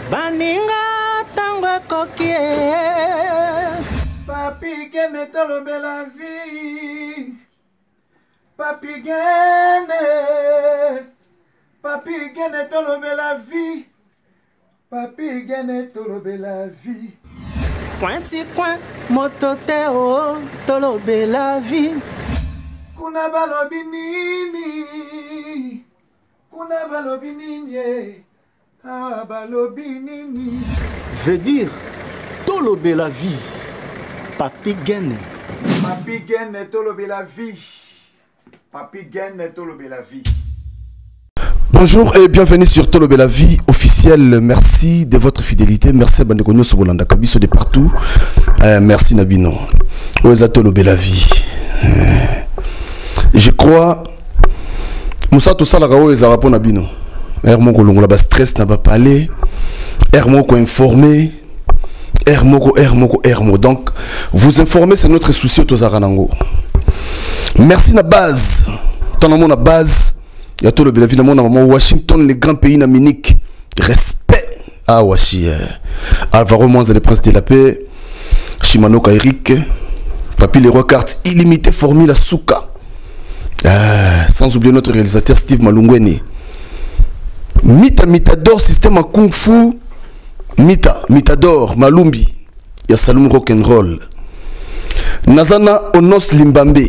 Baninga tango kokie. Papi gene tolobe la vie. Papi gene. Papi gene tolobe la vie. Papi gene tolobe la vie. Pointi coin mototeo tolobe la vie. Kuna balobi nini. Kuna balobi nini. Ah balobi nini. Veut dire tolobe la vie. Papi gene. Papi gene tolobe la vie. Papi gene tolobe la vie. Bonjour et bienvenue sur Tolobe la vie officielle. Merci de votre fidélité. Merci à Bandekonyo Sobolanda Kabiso de partout. Merci Nabino. Oza Tolobe la vie. Je crois Moussa tout ça la gao ezara po Nabino. Moko longola ba stress na ba parler. Moko informé. Moko. Donc vous informer c'est notre souci aux Aranango. Merci na base. Ton amour na base. Il y a tout le bénéfice de Washington, les grands pays d'Amérique. Respect à Washi. Alvaro Mwanza, le prince de la paix. Shimano Eric. Papi les rois cartes illimitées, Formule Souka. Sans oublier notre réalisateur Steve Malungwene. Mitador, système à Kung Fu. Mitador, Malumbi. Il y a Saloum Rock'n'Roll. Nazana Onos Limbambe.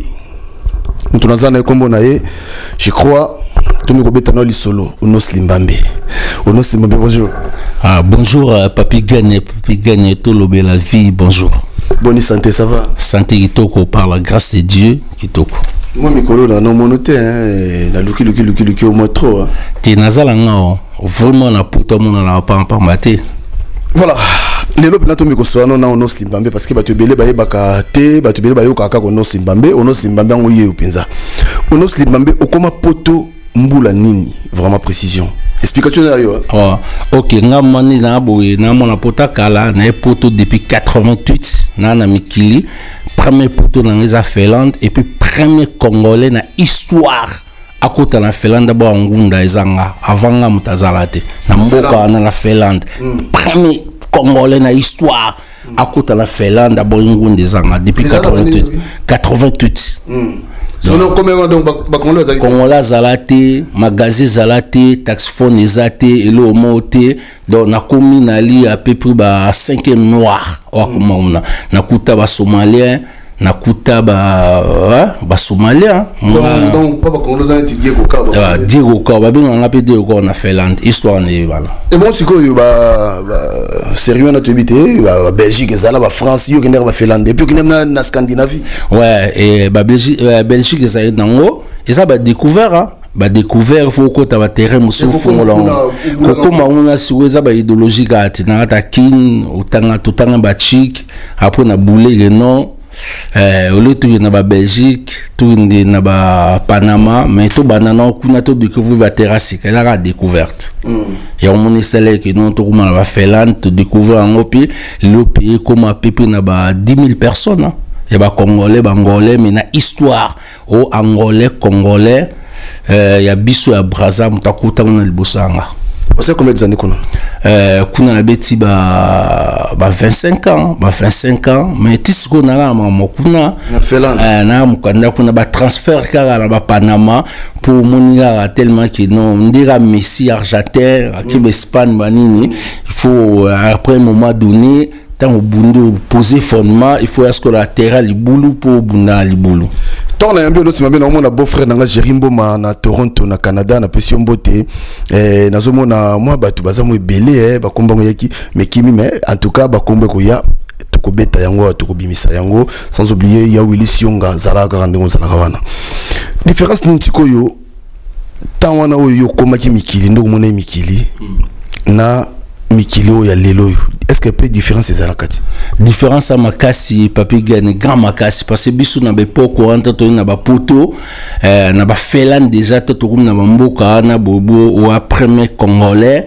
Je crois. Solo, Onos Limbambe. Onos Limbambe, bonjour. Bonjour, Papi Gane, Tolobe la vie, bonjour. Bonne santé, ça va? Santé Kitoko, par la grâce de Dieu, Kitoko. Moi, Mikolo, dans nos monotés, la luki, au moins trop. T'es nazalanga, vraiment, la puta, mon n'a pas maté. Voilà. Les lobes n'ont pas besoin de Onos Limbambe parce que tu belé baye bakate, tu belé baye kaka Onos Limbambe en ouye au pinza. Onos Limbambe, okoma poto. Mboula nini, vraiment précision. Explication d'ailleurs. Ok, nga mani na boye na mona pota kala na poto depuis 88 na mikili. Premier poto na ngeza Finlande et puis premier congolais na histoire à côté na Finlande d'abord ngunda ezanga avant nga mutazalate na mboka na Finlande. Premier congolais na histoire à côté na Finlande d'abord ngunda ezanga depuis 88. Sinon, combien donc Congolais Zalate, Magasin Zalate, Taxiphone Zate, Elo Mote, donc na komi nali à peu près 5e noir. Nakuta ba Somalien, nakuta ba Somalien. Donc pas Congolais Diego Ka. Diego Ka, ba bien on appelle Diego Ka na Finlande, histoire ne voilà. Et bon si quoi sérieux na tubité, Belgique ezala ba France, yo kender ba Finlande, et puis kender na Scandinavie. Ouais, et Belgique ezala nango, ça ba découvert hein. Ba découvert faut que ta terrain musu fongola kokoma una siweza ba idéologie gati na ta kin utanga ba chic après na boulé le nom au lieu de na ba Belgique tout na ba Panama mais to banana kuna to découvrir ba terrasse que la découverte ya on sele que non to kuma ba Finlande to découvrir en opi le pays comme à peu près na ba 10 000 personnes ya ba congolais bangolais mais na histoire au angolais congolais ya biso ya Brazza mutakuta na libosanga. C'est combien d'années qu'on a kuna na beti ba 25 ans, mais tisiko na kuna na Finlande na mukanda kuna ba transfert kaka na ba Panama pour moninga tellement que non ndira Messi Argentin qui Espagne banini il faut après un moment donné tant au bundu poser fondement il faut est-ce que la terre libulu pour bunda libulu. Tant na yambi aussi mabena mon beau-frère nanga Jerimbo na Toronto na Canada na Pession Mbote nazomona moi batu bazamu ebele bakomba yaki mais kimi mais en tout cas bakombe ko ya tokobeta yango tokobimisa yango sans oublier ya Willy Sionga zalaka kandengo zalaka wana différence ntiko yo tant wana oyo komaki mikili ndo mona mikili na mikili o ya lelo. Est-ce que peut différence est alakati différence à makasi Papi Gane grand makasi parce que biso na bepoko anta to na ba poto na ba Finlande déjà to na ba mboka na bobo ou premier congolais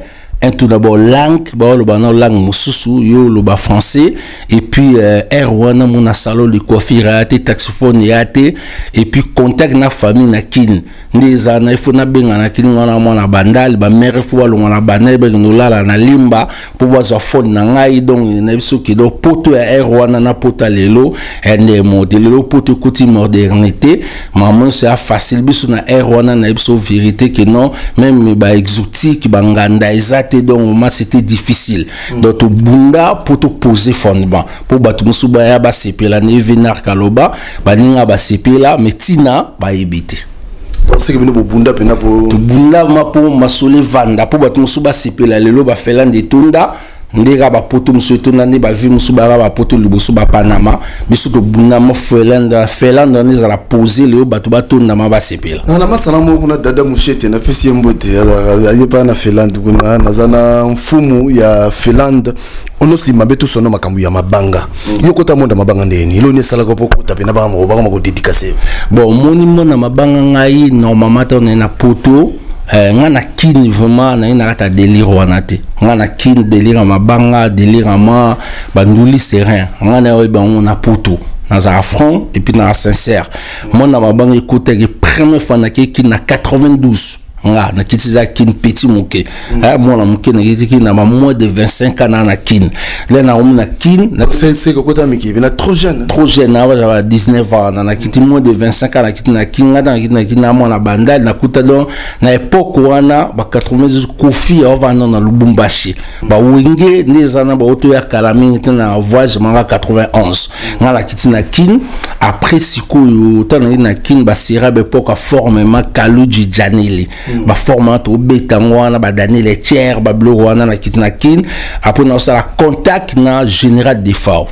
un tout d'abord langue langue mususu yo loba français et puis wana mona salon de coiffure ate taxiphone ate et puis contact na famille na kin ndeza na ifo na benga na kin ngana mona bandal ba mère fo walo na bandal ba nolala na limba pour boza phone na ngai donc na biso ki do poto ya wana na pota lelo ende modelo poto kuti modernité maman c'est facile biso na wana na biso vérité que non même ba exotique ba nganda ezate donc c'était difficile donc to bunda pour te poser fondement pour batu musuba ya ba sepela ne venar kaloba ba ninga ba sepela metina ba ebite c'est que nous bunda pena pour bunda ma pour masole vanda pour batu musuba sepela lelo ba fela de tunda ndega ba poto musuto nande ba vi musuba ba poto liboso ba Panama biso to bunda mo felanda ne za la poser leo batu ba tonda ma ba sepela na masala mo kuna dada mushete na pesi mbote ya pa na felanda kuna nazana mfumu ya felanda ono sima beto sono makambu ya mabanga yokota monda mabanga ndeni ilo ne sala ko pokota pe na ba mo ba ko dédicacer bon moni mona mabanga ngai normalement on na poto ngana kin vraiment na ina kata délire wana te ngana kin délire mabanga délire ma banduli serein ngana oy ba on na poto na za franc et puis na sincère mona mabanga écoute que première fois na kin na 92 nga na kitiza kin petit moke mona moke na kiti na moins de 25 ans na kin là na on na kin c'est que kota miki na trop jeune j'avais 19 ans na kiti moins de 25 ans na kiti na kin na kin na mona bandal na kuta donc na époque wana ba 80 kofi avant na Lubumbashi ba wenge nezana ba auto ya kalami na voyage manga 91 nga la kiti na kin après sikoyo tana na kin ba sira be époque formellement Kaluji Janili ba format to betangwana ba Daniel Tier ba blogwana na kitina kin après na sala contact na général d'effort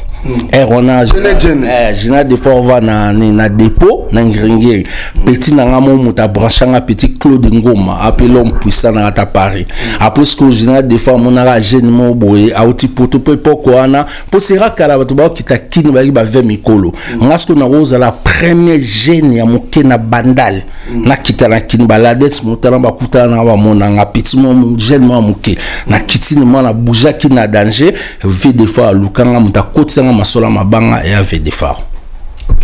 on général d'effort va na dépôt na ngringiri petit na ngamo muta branchanga petit Claude Ngoma appelé l'homme puissant na ta Paris après ce que général d'effort monara jeune mo boye auti poto pokwana pour sera kala bato ba kita kin ba 20 mikolo ngasko na roza la première jeune ya moke na bandal na kita na kin balades mutana ba kutana na ba monanga petit mo jeune mo moke na kitini mo na bouja ki na danger vie des fois lukanga muta kotsanga masola mabanga et avait des phares. Ok,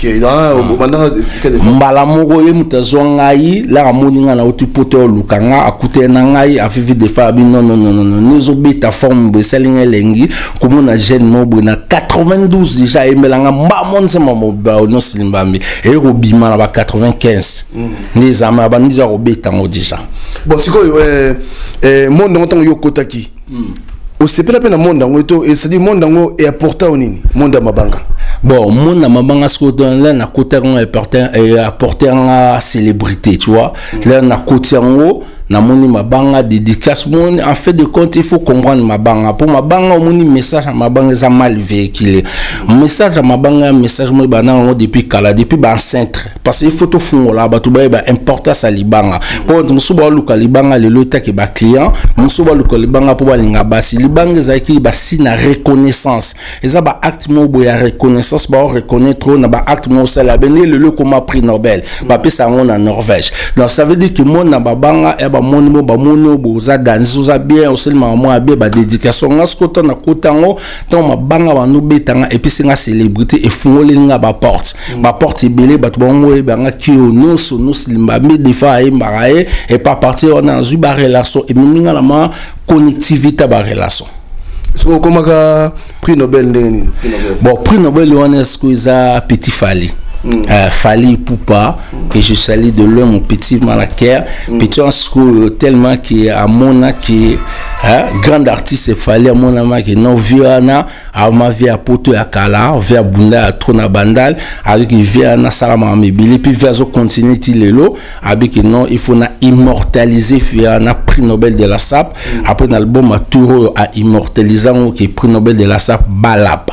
mbala moko ye mutazo ngai la moninga na otipoto lukanga akute na ngai afivi de fa bi non nous obita forme be selinga lengi comme na jeune mobo na 92 déjà emelanga mbamonse mamoba no silimbambi e robima na ba 95 les ama ba nija obita ngo déjà bon siko monde ngontango yokotaki o sepela pe na monde ngo to et c'est dit monde ngo et apporta onini monde mabanga bon monde mabanga ce que là na côté on apporter en célébrité tu vois là na côté ngo na moni mabanga dédicace mon en fait de compte il faut comprendre mabanga pour mabanga moni message mabanga ça mal véhiculé message mabanga message moi bana depuis kala depuis ba centre parce qu'il faut tout fond là ba tout ba importance à libanga pour musuba luka libanga le lota ke ba client musuba luka libanga pour ba linga basi libanga za ki ba sina reconnaissance et ça ba acte mo boya reconnaissance ba reconnaître na ba acte mo ça la bené le comme prix Nobel ba pesa on en Norvège donc ça veut dire que mon na babanga moni ba mono boza danser za bien au seulement moi bien ba dédication ngaskota na kotango donc mabanga ba no betanga et puis c'est nga célébrité et fungolinga ba porte belé ba to bongo e banga ki ono so no slimba me defa e mbarae et pas partir on a zu ba relation et minga la ma connectivité ba relation so comment ka prix Nobel ndeni bon prix Nobel on est que ça petit Fali Fali Poupa que je salue de l'homme mon petit Malaker petit en school tellement qui à mona qui grand artiste Fali à mon ama qui non viana à ma vie à poto à kala vers bunda à trona bandal avec viana salama mebili puis vers au continent tilelo avec non il faut na immortaliser viana prix Nobel de la SAP après l'album à tour à immortaliser qui prix Nobel de la SAP Balap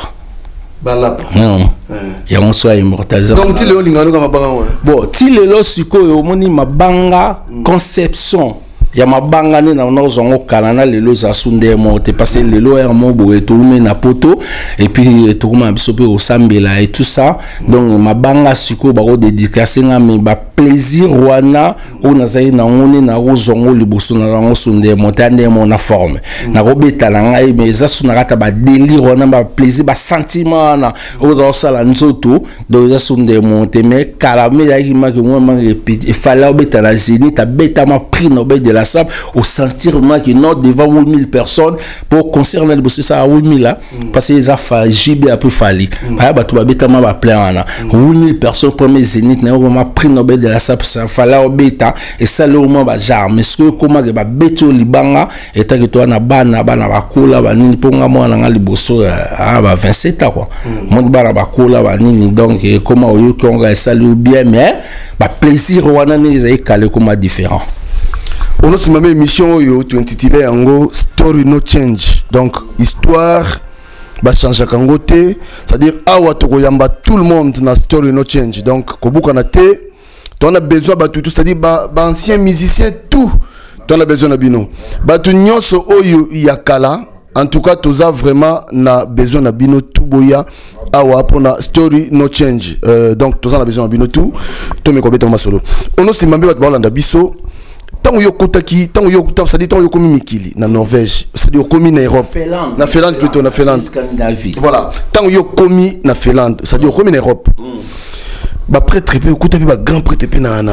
non ya on soit immortalisé donc tilelo lingano ka mabanga bon tilelo siko yo moni mabanga conception ya mabanga ne na zongo kanana lelo za sunde mote parce que lelo er mo bo etume na poto et puis tukuma biso pe osambela et tout ça donc mabanga siko ba ko dédicacer nga me ba plaisir wana ona zai na ngone na rozongo liboso na rango sunde mote ande mo na forme na ko betala ngai mais za suna kata ba délire wana ba plaisir ba sentiment na ozo sala nzoto donc za sunde monte mais kalame ya ki ma ke moi ma répéter il fallait betala zénith ta beta ma prix Nobel de la SAP au sentir que non devant 8000 personnes pour concerner le boss ça à 8000 là parce que les affaires JB a peu fallu ba tu ba beta ma ba plein na 8000 personnes premier zénith na ma prix Nobel de la SAP ça fallait au beta et ça le moment ba genre mais ce que comment ba beto libanga et ta que toi na bana ba kola ba nini ponga mo na liboso ba 27 ans quoi mon ba kola ba nini donc comment yo qui on va saluer bien mais ba plaisir wana ne les calé comme différent. On a une émission qui est intitulée Story No Change. Donc, histoire va changer kangote. C'est-à-dire, awa toko yamba tout le monde na Story No Change. Donc, kobuka na te, on a besoin de tout. C'est-à-dire, anciens musiciens, tout. On a besoin de bino. Batu nyonso oyo yakala. En tout cas, tous a vraiment na besoin de bino tout boya. Awa pour na Story No Change. Donc, tous a besoin de bino tout. Tout me kobeta ma solo. On a aussi mambi bat balanda biso. Tant yo kotaki, tant yo ça dit tant yo komi mikili na Norvège, ça dit yo komi na Europe. Na Finlande plutôt, na Finlande. Voilà, tant yo komi na Finlande, ça dit yo komi na Europe. Ba prêtre pe kutapi ba grand prêtre pe na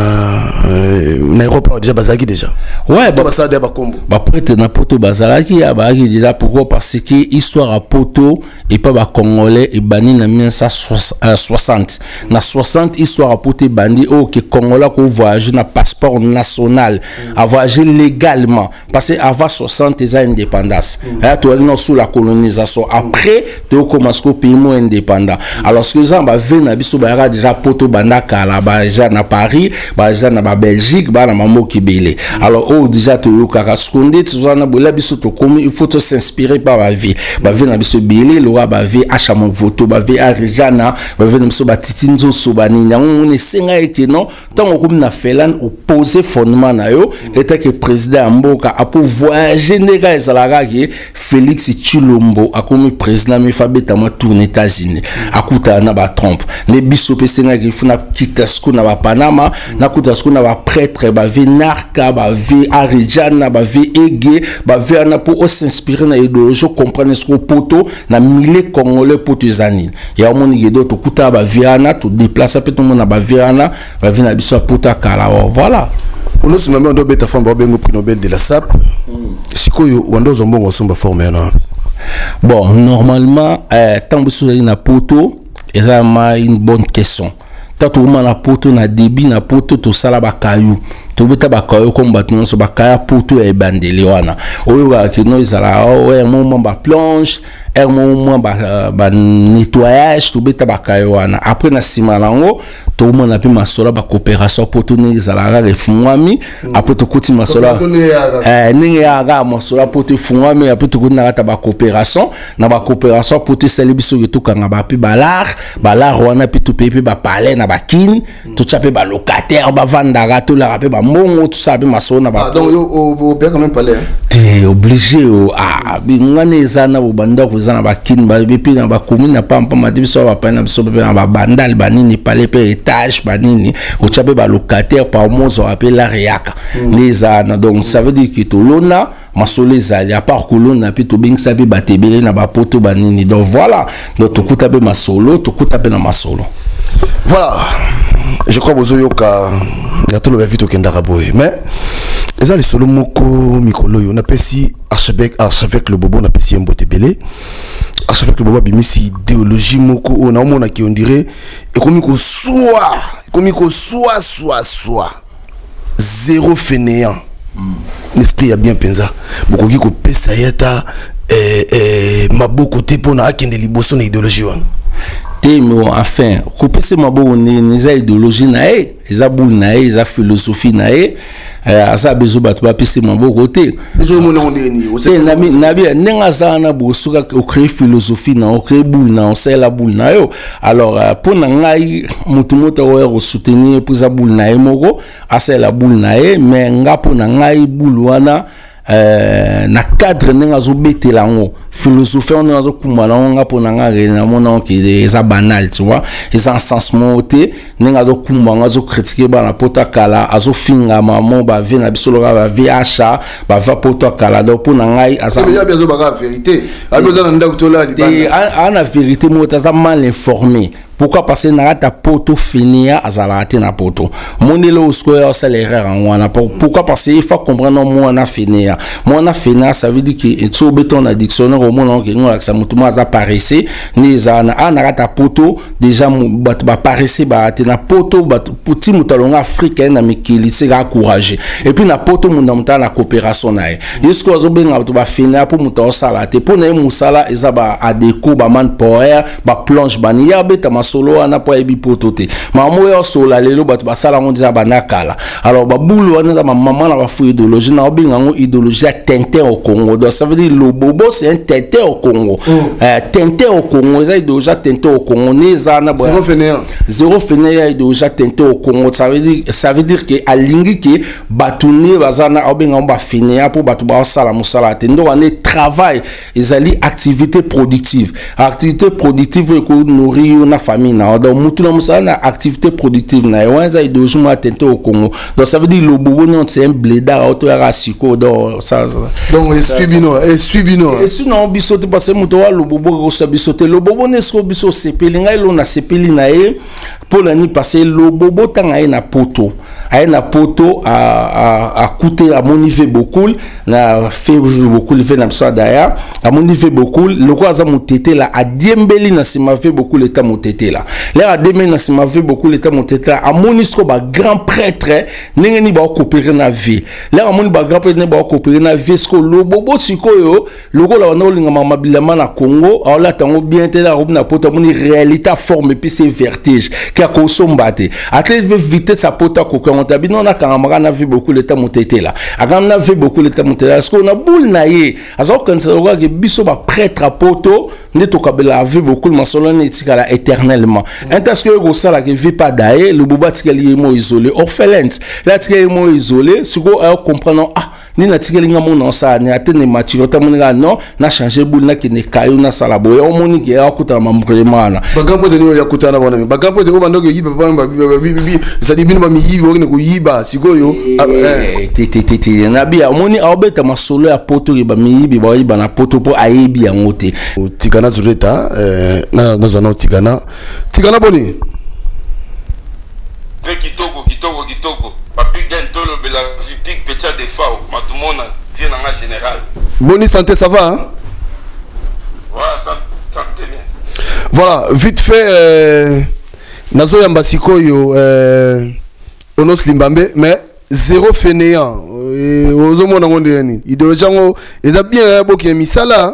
Europe déjà bazaki déjà. Ouais, ba ça ba kombo. Ba prêtre na poto bazalaki ya ba déjà pourquoi parce que histoire à poto et pas ba congolais et bani na 1960. Na 60 histoire à poto bandi oh que congolais ko voyager na passeport national, à voyager légalement parce que avant 60 ils ont indépendance. Là tu es sous la colonisation. Après tu commences au pays moins indépendant. Alors ce que ça ba venir biso ba déjà poto bandaka là ba déjà na Paris, ba déjà na Belgique, ba na mamo kibele. Alors oh déjà tu yo kaka skonde tu na bola biso to komi il faut te s'inspirer par la vie. Ba venir biso belé lora ba vie acha mon voto ba vie arijana ba venir biso ba titinzo sobani nyango ne senga eke non tant comme na Finlande opposé fondement na yo était que président Mboka a pour voyager nega ezalaka ki Félix Tshilombo a comme président mi fabeta ma tourner États-Unis akuta na ba Trump les biso pesenga ki funa kitasko na ba Panama na kutasko na ba prêtre ba vie narka ba vie arijana ba vie ege ba vie na pour s'inspirer na idéologie comprendre ce que poto na mille congolais potuzani ya moni gedo to kuta ba viana to déplacer pe tout monde na ba viana ba vie na biso poto kala voilà. On a aussi même un bêta femme bengo prix Nobel de la SAP. Sikoyo wando zombongo somba formé na. Bon, normalement tant que vous na poto et ça m'a une bonne question. Tant que vous na poto na débit na poto to sala ba kayu. To beta ba kayu comme batnon so ba kaya poto e bandeli wana. Oyo ba kino izala o e moment ba planche, e moment ba nettoyage to beta ba kayu wana. Après na sima lango to mo na pi masola ba coopération poto ni izala ga refungwami après to kuti masola ningi aga masola poto fungwami après to kuti na kata ba coopération poto sali biso to kanga ba pi balar wana pi to pepe ba palais na ba kin to chape ba locataire ba vandara to la ba mongo tout ça be masona ba donc au bien quand même palais t'es obligé bingane zana bo banda ko zana ba kin ba bepi na ba commune na pampa ma biso ba pa na biso ba bandal banini palais pe étage banini o chape ba locataire par mozo appelle la riaka les zana donc ça veut dire que to lona masole zali à part kolona puis to bingsa pe batebele na ba poto banini donc voilà donc to kuta be masolo to kuta pe na masolo. Voilà, je crois que vous avez tout le vite au Kendaraboy. Mais, les alliés solo moko mikolo on appelle si archevêque le bobo on appelle si Mbote Belé. Archevêque le bobo bimisi idéologie moko on a mona qui on dirait et comme soit zéro fainéant. L'esprit a bien pensé. Beaucoup qui coupé ça yeta maboko te pona akende liboso na idéologie wana. mais enfin couper ce mabo ni idéologie nae eza boule nae eza philosophie nae asa bezo bato ba pese mabo côté je mona on deni o c'est nabi nenga za na bosuka o créer philosophie na o créer boule na on sait la boule na yo alors pour na ngai mutu moto o soutenir pour za boule nae moko asa la boule nae mais nga pour na ngai boule wana na cadre nenga zo betela ngo philosophie on a zo kumala nga pona nga rena mona ki eza banal tu vois eza encensement oté nenga zo kumba zo critiquer ba na pota kala azo finga mamo ba ve na bisolo ba VH ba va pota kala donc pona ngai asa mais bien zo ba vérité a besoin ndako to la ana vérité mo ta mal informé. Pourquoi parce que na poto finia azalate na poto monelo usko c'est l'erreur en wana pourquoi parce qu'il faut comprendre moi na finia ça veut dire que to beton na dictionnaire au monde que nous ça mutuma za paraissé ni za na poto déjà ba paraissé ba te na poto ba petit mutalonga africain na mikili c'est encourager et puis na poto munda na coopération na jusqu'au zo benga to ba finia pour muta osala te pour na musala eza ba adeko ba man power ba plonge ba ni ya beta solo ana po ebi potote mamo yo sola lelo bato basala ngo déjà banakala alors ba boulou wana za maman na ba fu idéologie na obinga ngo idéologie Tintin au Congo donc ça veut dire le bobo c'est un Tintin au Congo Tintin au Congo ça idéologie Tintin au Congo neza na zéro fainéant idéologie Tintin au Congo ça veut dire que alingi ke batuni bazana obinga ba fainéant pour bato ba sala musala tendo wana travail ezali activité productive ko nourrir na famille na donc mutu na musala na activité productive na wanza idéologie ma Tintin au Congo donc ça veut dire le bobo non c'est un blédard auto ya siko donc ça donc suibino et sinon bisote parce que mutu wa le bobo ko sa bisote le bobo ne sko biso sepeli ngai lo na sepeli na e pour l'année passée le bobo tanga e na poto a coûté à mon niveau beaucoup na fait beaucoup le fait na ça d'ailleurs à mon niveau beaucoup le quoi ça motete là a diembeli na sima fait beaucoup l'état motete là a demain na sima fait beaucoup l'état motete là a monisco ba grand prêtre nengeni ba coopérer na vie là a moni ba grand prêtre ne ba coopérer na vie sko le bobo sikoyo le ko la na olinga mamabilama na Congo alors tango bien te la na poto moni réalité forme puis c'est vertige qui a consommé athlète veut vite sa poto ko on a quand même vu beaucoup l'état motete là on a vu beaucoup l'état motete là parce qu'on a boule naie alors quand ça regarde que biso ba prêtre à poto ne to kabela vu beaucoup le masolo netikala éternellement parce que go ça là que vit pas d'ailleurs le boba tikali mo isolé orphelin là tikali mo isolé si go comprendre ni na tikeli nga mona sa ni atene matiro ta moninga non na changer boule na kine kayo na salabo ya omoni ke akuta mambremana bagampo de no yakutana bona me bagampo de obando ke yiba pamba ça dit bino ba mi yibi okine ko yiba sikoyo ti na bia omoni obeta masolo ya poto ke ba mi yibi ba yiba na poto po ayebi ya ngote tikana zureta na zona tikana boni kitoko papi gentolo bela vipic petit de fao matumona vient en général Boni santé ça va hein? Voilà santé bien voilà vite fait nazo yamba sikoyo onos limbambe mais zéro fainéant ozo mona ngonde yani idéologie ngo eza bien boki misala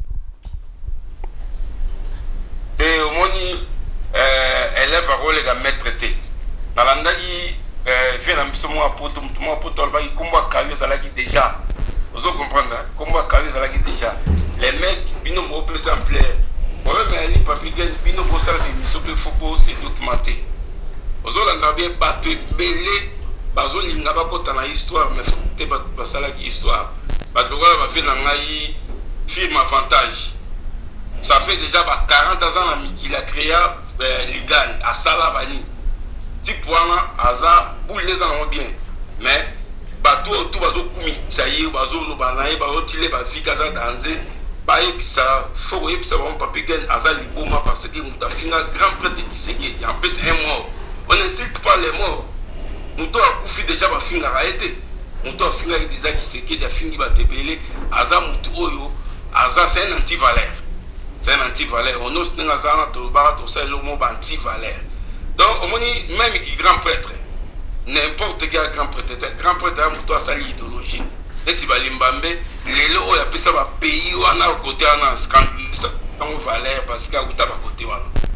et au moni élève rôle ga maître té nalandaki vient na biso mo poto alba komba kayo zalaki déjà ozo comprendre komba kayo zalaki déjà les mecs bino mo plus en plaire ouais mais papi gen bino bo sala de biso pe fopo c'est documenté ozo landa bien bato belé bazo linga ba kota na histoire mais te ba sala ki histoire bato ko ba fait na ngai film avantage ça fait déjà 40 ans na miki la créa légal à sala bani tipwana aza boule les en bien mais bato tout bazo kumisaye bazo no banaye bazo tile ba fika za danze ba ebisa faut ebisa bon papigel aza liboma parce que mutafinga grand prêtre qui sait qu'il en plus un mort on n'incite pas les morts muto akufi déjà ba finga raete muto afinga déjà qui sait qu'il a fingi ba tebele aza mutu oyo aza c'est un anti-valeur on ose nga za na to ba to ça le mot anti-valeur. Donc, on dit même qui grand prêtre, n'importe quel grand prêtre a pour sa idéologie. Et si Balimbambe, les lots ont appelé ça pays ou à côté en scandale, valeur parce qu'il y a côté.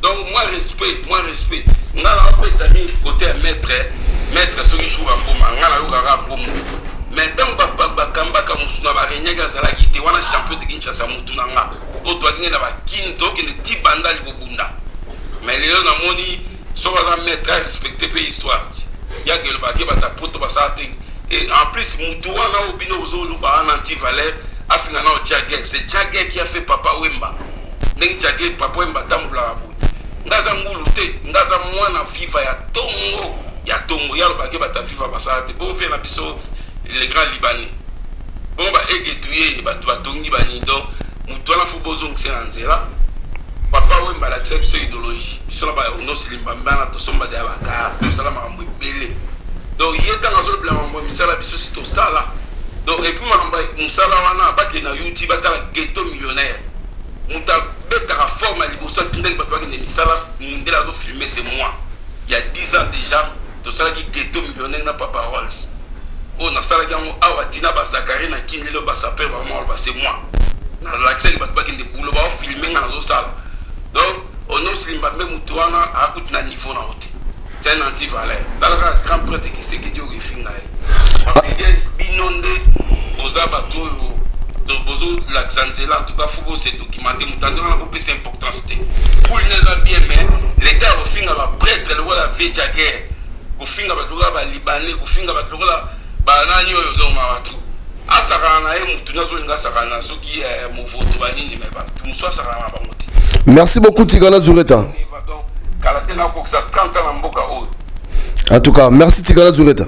Donc moi respect nga na ko tani côté maître ce qui joue en boma nga na yoka bomo mais tant ba kamba ka musuna ba renyaga zala kiti wana champion de Kinshasa mutuna nga o to ngene na ba kinto ke ne ti banda li bobunda mais lelo na moni so ba maître respecter pe histoire ya que le baguette ba ta poto ba sa et en plus mutu wana obino ozolu ba anti-valeur a finalement Jagger c'est Jagger qui a fait Papa Wemba ndenge Jagger Papa Wemba tambula ngaza ngulu te ngaza mwana viva ya tongo ya lobake bata viva basate bon fait na biso les grands libanais bon ba egetuye batu batongi bani do mutu na fubozo ngena nzela Papa Wemba la tsepe so idéologie biso ba ono silimba mbana to somba de abaka to sala mambo ibele donc yeta ngazo bla mambo misala biso sito sala donc et puis mambo musala wana baki na YouTube batala ghetto millionnaire muta beta forme à liboso tindel papa qui ne misala ndela zo filmer c'est moi il y a 10 ans déjà to sala qui ghetto millionnaire na Papa Rolls on a sala yango awatina basakari na kinelo basape vraiment c'est moi na l'accès papa qui ne boulot ba filmer na zo sala donc on aussi limba même mutuana a coup na niveau na hote c'est un anti-valeur dans le grand prêtre qui sait que Dieu refinga parce que binonde ozabato donc bozo la Zanzela en tout cas faut se documenter mutando na ko pesa importance pour les bien mais l'état au finga ba prêtre le wala veja guerre ko finga ba loga ba libanais ko finga ba loga ba nani oyo do ma watu asaka na e mutu nazo linga saka na soki mo voto ba nini mais ba tumso saka na ba mutu. Merci beaucoup Tigana Zureta. Kala tena ko sa 30 ans na mboka o. En tout cas merci Tigana Zureta.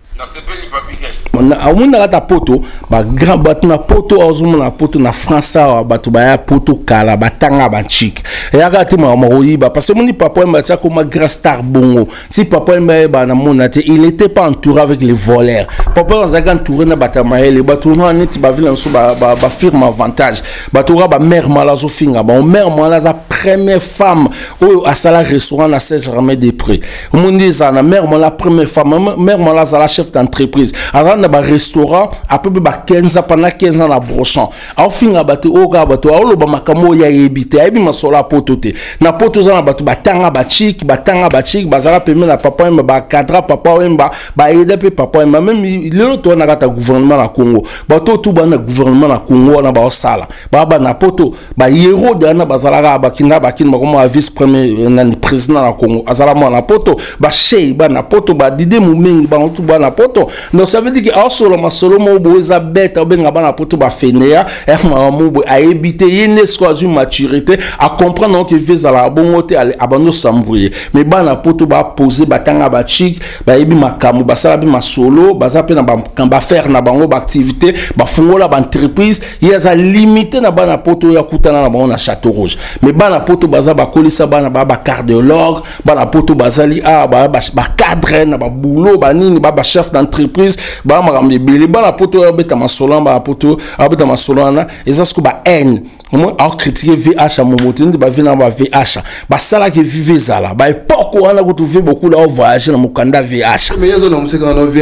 On a ta poto ba grand bato na poto azumu na poto na France bato ba ya poto kala batanga ba chic et agati ma royiba parce que moni papa m'a tia comme grand star bongo si papa m'a ba na monate il était pas entouré avec les voleurs papa zaga entouré na batamaele bato na neti ba vile nso ba firme avantage bato ba mère malazo finga ba mère malaza première femme au asala restaurant na Saint-Germain-des-Prés mondi za na mère la première femme mère malaza la chef d'entreprise avant na ba restaurant après ba 15 ans pendant 15 ans na brochant au finga bato oga bato olo ba makamo ya ebite ayebi masola potote na poto za na bato batanga ba chic bazala peme na papa mba ba cadra papa mba ba aider pe papa mba même lelo to na kata gouvernement na Congo bato tout ba na gouvernement na Congo na ba osala ba na poto ba héros de na bazala ba kinga comme vice premier na président na Congo azala mo na poto ba chey ba na poto ba dide mumengi ba tout ba na poto donc ça veut dire que solo masolo mo boza bête benga ba na poto ba fenea mo a éviter yene soit une maturité à comprendre que visa la bongote aller abando s'embrouiller mais ba na poto ba poser ba tanga ba chic ba yebi makamu ba sala bi masolo ba za pe na ba faire na bango ba activité ba fungola ba entreprise yeza limité na ba na poto ya kutana na ba na Château Rouge mais ba na poto baza ba kolisa ba na ba cardiologue ba na poto bazali ba cadre na ba boulot ba nini ba chef d'entreprise ba makambe bele ba na poto ya beta masolo ba poto abeta masolo na ezasiko ba haine moi a critiquer VH à mon moto ba vina ba VH ba sala que vive zala ba époque on a retrouvé beaucoup là voyager na mukanda VH mais yazo na museka na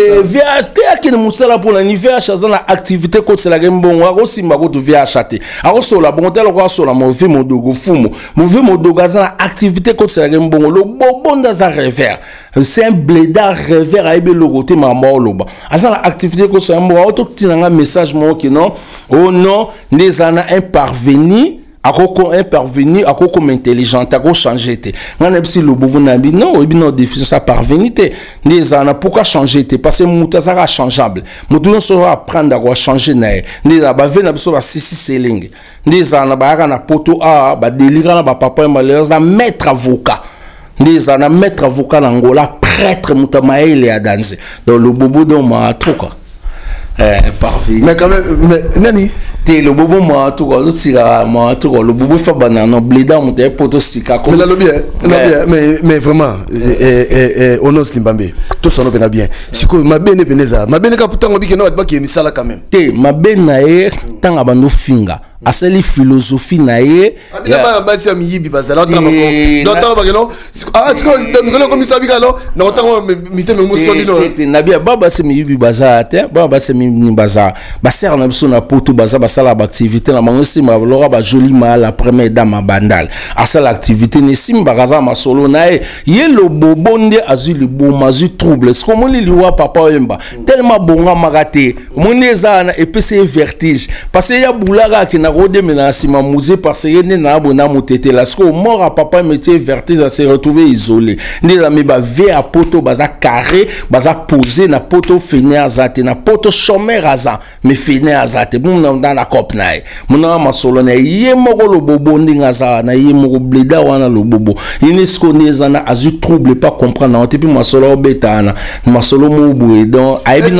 VH qui ne musala pour la VH za na activité ko tsela ke mbongo ko simba ko to VH ate ako sola bon tel ko sola mo vi modogo fumo mo vi modogo za na activité ko tsela ke mbongo lo bobonda za revers c'est un blédard revers a ebe logoté ma moloba za na activité ko so mbongo auto tinanga message mo ki non oh non les ana parvenu à quoi intelligent à quoi changer te ngana bisi le bovu na bi non et non déficience à parvenir les ana pourquoi changer te parce que muta sera changeable mutu no so apprendre à quoi changer na les ba vena biso ba sisi selling les ana ba na poto a ba délire na ba papa malheureuse na maître avocat les ana maître avocat na ngola prêtre muta maele ya danse donc le bobo do ma trop quoi parvenir mais quand même mais nani le bobo moi tout le bobo fait banana bléda mon té poto sika mais la bien mais vraiment on ose limbambe tout ça on bien siko mabene peneza mabene ka putango bikeno ba ki misala quand même te mabena e tanga bando finga asali philosophie na ye ba basi ya miyibi bazala otama ko d'autant ba non est-ce que ngolo comme ça bika non na otama miteme muso bino na bia baba se miyibi baza te baba se mi baza ba ser na biso na poto baza basala ba activité na mangosi ma lora ba joli ma la première dame bandal asala activité ni simba kaza masolo na ye lo bobonde azuli bomazu trouble est-ce que mon liwa papa yemba tellement bonga magate moneza na epese vertige parce que ya bulaga ki na rode menasi ma musée parce que ne na bona motete la ce que mort à papa métier vertige à se retrouver isolé ni la mi ba ve à poto baza carré baza posé na poto fene azate na poto chômeur aza mais fene azate bon dans la cop na mona masolo na ye moko lo bobo ndinga za na ye moko bleda wana lo bobo ini ce qu'on est na azu trouble pas comprendre on puis masolo betana masolo mo boue donc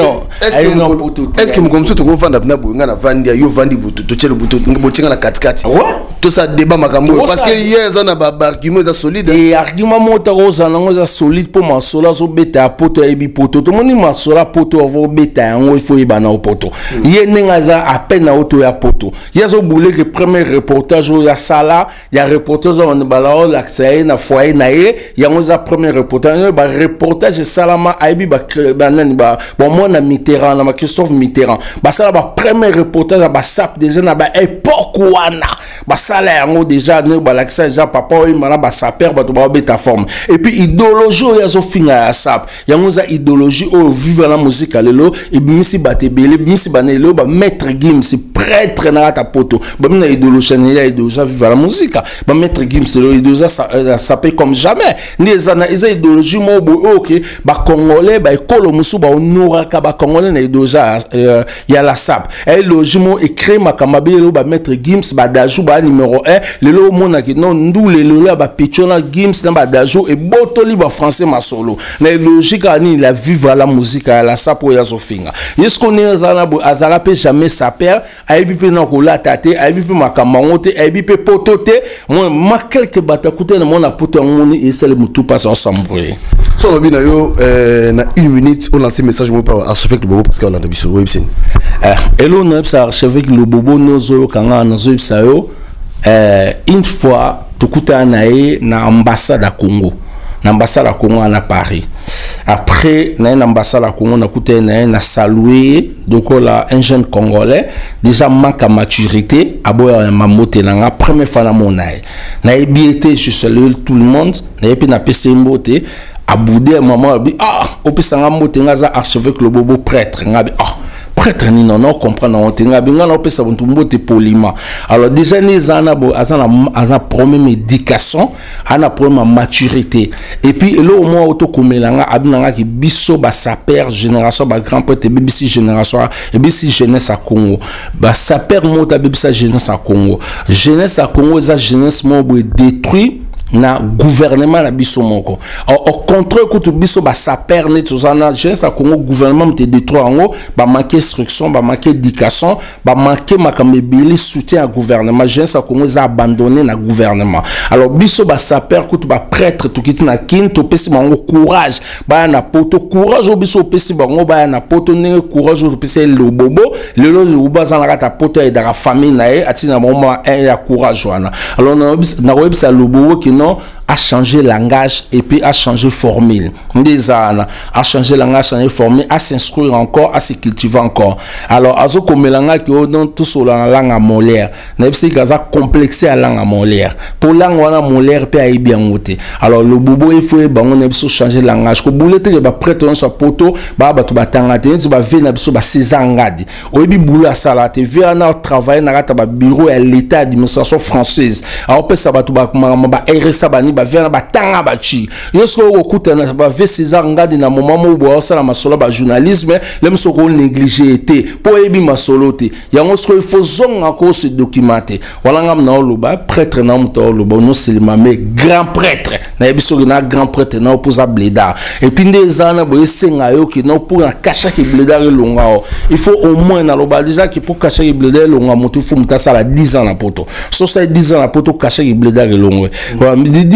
est-ce que comme ça to go vendre na boue ngana vandi yo vandi butu to chelo butu ngbotinga na katikati tout ça débat makambo parce que hier za na ba argument za solide et argument mota roza na ngoza solide pour masolo zo beta poto ebi poto to moni masolo poto vo beta yango il faut ibana au poto ye ninga za à peine auto ya poto yezo boule que premier reportage ya sala ya reportage on balao l'accès na foyer na ye yango za premier reportage ba reportage salama aibi ba nani ba bon moi na Mitterrand na Christophe Mitterrand ba sala ba premier reportage ba sap déjà na ba époque wana ba sala yango déjà ne ba l'accès ja papa o mala ba saper ba to ba beta forme et puis idéologie ya zo finga ya sap yango za idéologie o vivre la musique lelo et bimisi batebele bimisi banelo ba maître Gims prêtre na ta poto ba mina idéologie ya idéologie vivre la musique ba maître Gims le idéologie sapé comme jamais ndezana eza idéologie mo bo OK ba congolais ba ekolo musu ba onora ka ba congolais na idéologie ya la sap et logimo écrit makamabelo ba maître Gims ba dajou ba numéro 1 lelo mona ki non ndule lelo ba pichona Gims na ba dajou et botoli ba français masolo na logique ani la vivre la musique à la sap ya sofinga est-ce qu'on est azala bo azala pe jamais saper aibi pe na ko la tate aibi pe makamangote aibi pe potote moi ma quelque batakoute na mona poto ngoni et c'est tout passe ensemble. So lo bina yo na 1 minute on lance message mo par archevêque le bobo parce que on a de biso websen hello na archevêque le bobo nozo kanga na zo bisa yo une fois tukuta na ambassade à Congo na ambassade à Congo à Paris après na ambassade à Congo na kuta na saluer donc là un jeune congolais déjà manque à maturité aboya mamote na première fois na monaï na ebiete je salue tout le monde na epi na pese mbote aboudé maman bi opesanga mbote ngaza archevêque le bobo prêtre ngabi prêtre ni non comprendre on tenga binga na opesa buntu mbote poliment alors déjà les ana bo azana problème éducation ana problème maturité et puis là au moins auto komelanga abinanga ki biso ba saper génération ba grand prêtre BBC génération et BBC jeunesse à Congo ba saper mota BBC jeunesse à Congo za jeunesse mo bo détruit na gouvernement na biso moko au contraire que biso ba saper ne tozana jeunesse à Congo gouvernement te détruit ngo ba manquer instruction ba manquer éducation ba manquer makamebeli soutien à gouvernement jeunesse à Congo za abandonné na gouvernement alors biso ba saper que ba prêtre to kiti na kin to pesi bango courage ba na poto courage biso pesi bango ba na poto ne courage to pesi le bobo le lo baza na ta poto et da famille na e atina moment ya courage wana alors na websa le bobo qui non a changé langage et puis a changé formule des ana a changé langage changer formule à s'instruire encore à se cultiver encore alors azo komelanga ki on tout sur la langue molaire na bisi kaza complexé à langue molaire pour langue wana molaire pe ai bien ngote alors le bobo il faut bango na biso changer langage ko boulete ba prêtre on sa poto ba to batanga te ba ve na biso ba sezangadi oyebi boulot à sala te via na travailler na kata ba bureau à l'état d'administration française alors pe sa ba to ba RSA bani ba vena ba tanga ba chi yeso ko kutana ba ve sezangadi na moment mo bo sala masolo ba journalisme lem so ko négliger te po ebi masolo te yango so il faut zonga ko se documenter wala ngam na oloba prêtre na mto oloba no selima mais grand prêtre na ebiso na grand prêtre na oposa bleda et puis ndezana bo esenga yo ki na pour na kasha ki bleda relonga il faut au moins na loba déjà ki pour kasha ki bleda relonga moto faut mutasa la 10 ans na poto so ça 10 ans na poto kasha ki bleda relonga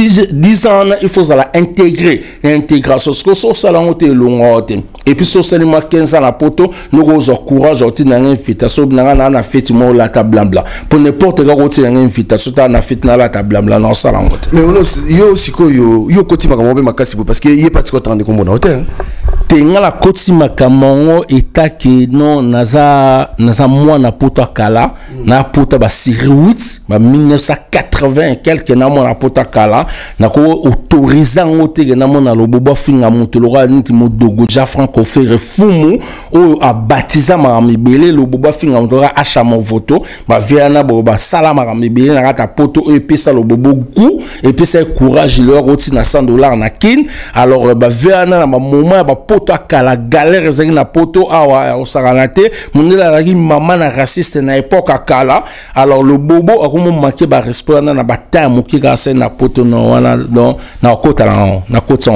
10 ans il faut ça intégrer l'intégration ce que ça là on te longo et puis sur seulement 15 ans la poto nous avons courage au tina invitation na fête mo la table blanc pour n'importe quel côté une invitation na fête na la table blanc non ça là mais on yo siko yo koti makambo makasi parce que yé pas ko tande ko mona hôtel tenga la koti makambo etaki non naza mwana poto kala na poto ba siriwit ba 1980 quelque na mwana poto kala na ko autoriser ngote na mwana lobobo finga mutologa niti modogo ja franco faire fumu o a baptiser ma mibele lobobo finga mutologa acha mon voto ba viana bo ba sala ma mibele na kata poto e pesa lobobo gu et puis c'est courage leur oti na $100 na kin alors ba viana na moment ba poto kala galère zaki na poto awa o saranate munela la maman na raciste na époque kala alors le bobo a comme manqué ba respect na ba time ki ka se na poto no wana don na kota na kota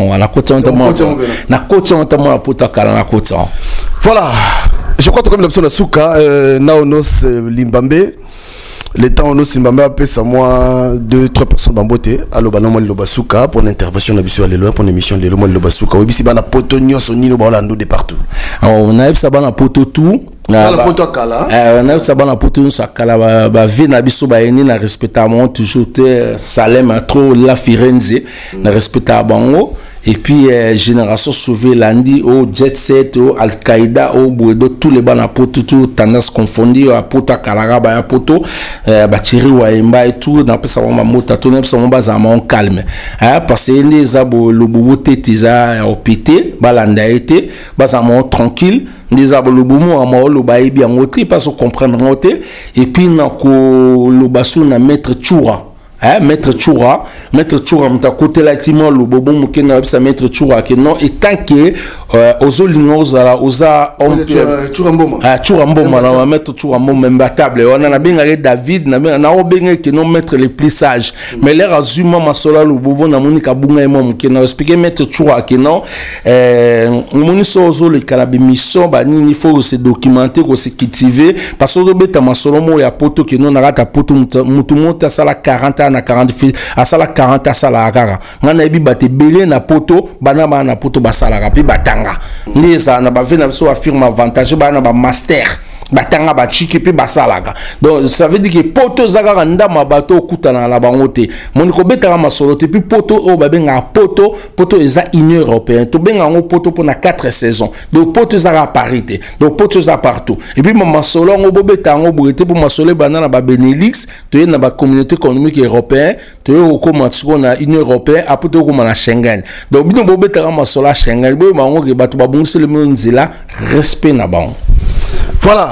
na kota na poto kala na kota voilà je crois que comme l'option de Souka naonos limbambe le temps on nous Zimbabwe appelle ça moi 2-3 personnes bamboté allo banamo lobasuka pour l'intervention na lelo pour l'émission de lelo lobasuka obi si bana poto nyonso nino ba olando de partout on a ça bana poto tout na la poto kala on a ça bana poto ça kala ba vie na biso ba eni na respectement toujours Salem trop la Firenze na respecta bango. Et puis génération sauvée lundi au jet set au Al-Qaïda au Bouedo tous les bana poto tout tendance confondue à poto Kalagaba ya poto Batiri Waimba et tout dans pesa ma mota tout nem sama bazama on calme parce que les abo le bobo tetiza au pété balanda été bazama tranquille les abo le bomo ama lo baibi en autre parce qu'on comprendre ngote et puis na ko lo basu na maître Choura Maître Choura mta côté la climat le bobo mukena sa Maître Choura que non et tant que ozolingoza oza Choura mboma na Maître Choura mboma mbatable on a bien David na obenga que non mettre les plus sages mais l'air azuma masola le bobo na monika bunga emo mukena expliquer Maître Choura que non moni sozo le kalabi mission ba nini faut se documenter ko se cultiver parce que beta masolo mo ya poto que non na rata poto mutu monta sala 40 ans na 40 à sala 40 à sala akara ngana ebi bate belé na poto bana ba na poto basala ka pi batanga ndeza na ba vena so affirme avantage ba na ba master batanga ba chiki pe basalaka donc ça veut dire que poto zaka ndama bato kutana la bangote moniko betanga masolo te puis poto o babenga poto eza union européenne to benga ngo poto pour na 4 saisons donc poto zaka parité donc poto za partout et puis masolo ngo bobetanga bourité pour masolo banana ba Benelux to na ba communauté économique européenne to ko matiko na union européenne après to ko na Schengen donc bino bobetanga masolo Schengen bo bango ke bato babungisi le monzila respect na bango. Voilà,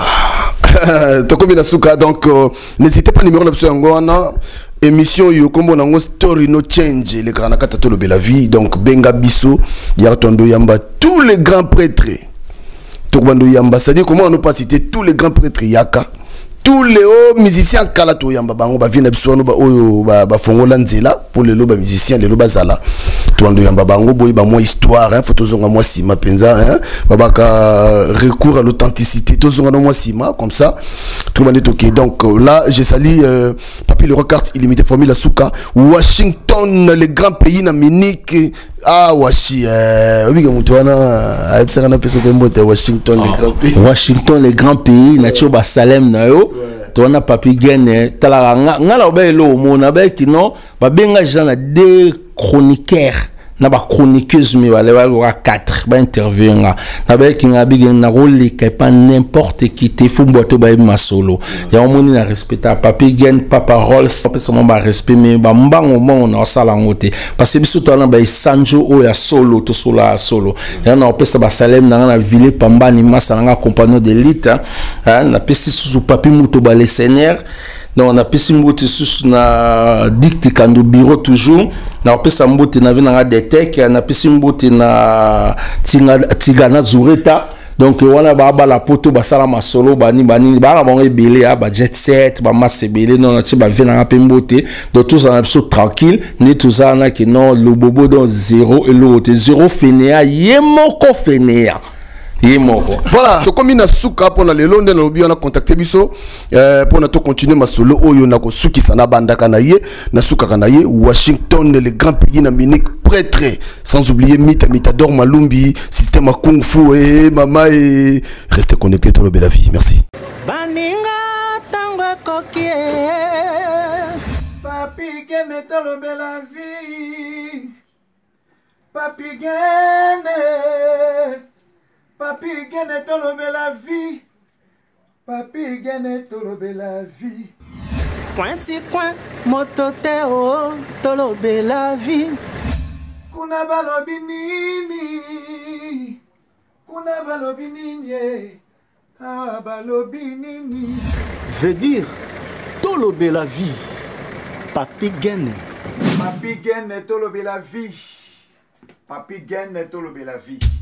Tokobi Nasuka, donc n'hésitez pas numéro d'option Ngwana, émission Yokombo Nango Story No Change, les Karanakata Tolobe la vie, donc Benga Bisso, Yartondo Yamba, tous les grands prêtres, Tokbando Yamba, c'est-à-dire comment on ne peut pas citer tous les grands prêtres Yaka, tous les hauts musiciens Kalato Yamba, Bango, Bavina Biswano, Fongola Nzela, pour les loba musiciens, les loba Zala. Toando Yamba Bango, boy, ba moi histoire, hein, photozonga moi sima penza, hein, babaka recours à l'authenticité, tozonga moi sima, comme ça, tout le monde est ok. Donc là, j'ai sali, Papi le carte illimité, formule Souka, Washington, les grands pays d'Amérique, Washington, les grands pays. Washington, les grands pays, Nachoba Salem, Nayo. Tona papi gene tala ngala obelo mona be kino ba benga jana des chroniqueurs na ba chroniqueuse mi wale wa 4 ba intervenir na be kinga bigen na rôle ke pas n'importe qui te fou boito ba masolo ya omoni na respecta papi gene papa Rolls personne ba respect mais ba mbango mo na sala ngote parce que biso tala ba sanjo o ya solo to sola solo ya na opesa ba salem na ville pamba ni masa na compagnon d'élite na pesi sous papi muto ba les seigneurs. Donc on a pissé mbote sous na dicte quand au bureau toujours na pesa mbote na vina des tech na pissé mbote na tigana zureta donc on a ba la poto ba sala masolo bani ba bon ebele ba jet set ba masebele non na ba vina pe mbote donc tous en absolu tranquille ni tout ça na que non le bobo dans 0 et l'autre 0 fainéa yemoko fainéa Voilà, to comme na suka pour na lelo nde na lobi on a contacté biso pour na to continuer ma solo oyo na ko suki sana bandaka na ye na suka kana ye Washington le grand pays na Munich prêtre sans oublier Mitador Malumbi système à kung fu et mama et restez connectés to la vie. Merci. Baninga tango kokie Papi Gene to la vie. Papi Gene. Papi Gene tolobe la vie. Papi Gene tolobe la vie. Pointi coin mototeo tolobe la vie. Kuna balobi nini. Kuna balobi nini. Ah balobi nini. Veut dire tolobe la vie. Papi Gene. Papi Gene tolobe la vie. Papi Gene tolobe la vie.